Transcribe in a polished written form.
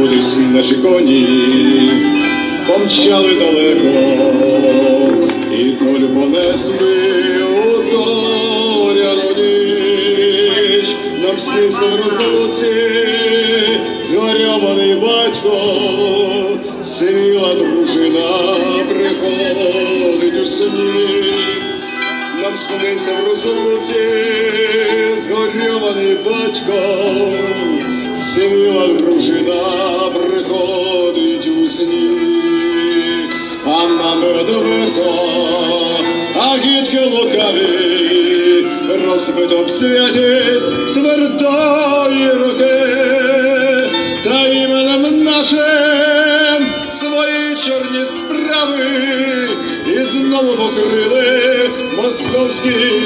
кудись наші коні помчали далеко, і долю понесли у зоряну ніч. Нам снився в розлуці згорьований батько, сивіла дружина приходить у сні. Нам снився в розлуці згорьований батько, сивіла дружина приходить у сні. А нами одверто, а дітки лукаві, розбито б святість твердої руки, та іменем нашим свої чорні справи і знову покрили московські